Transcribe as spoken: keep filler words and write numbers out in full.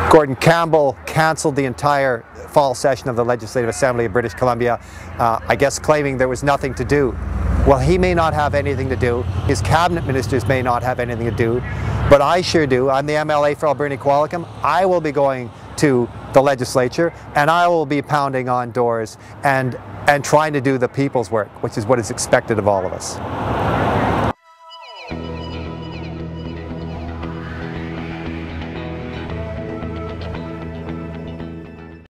Gordon Campbell cancelled the entire fall session of the Legislative Assembly of British Columbia, uh, I guess claiming there was nothing to do. Well, he may not have anything to do, his cabinet ministers may not have anything to do, but I sure do. I'm the M L A for Alberni-Qualicum. I will be going to the legislature and I will be pounding on doors and, and trying to do the people's work, which is what is expected of all of us.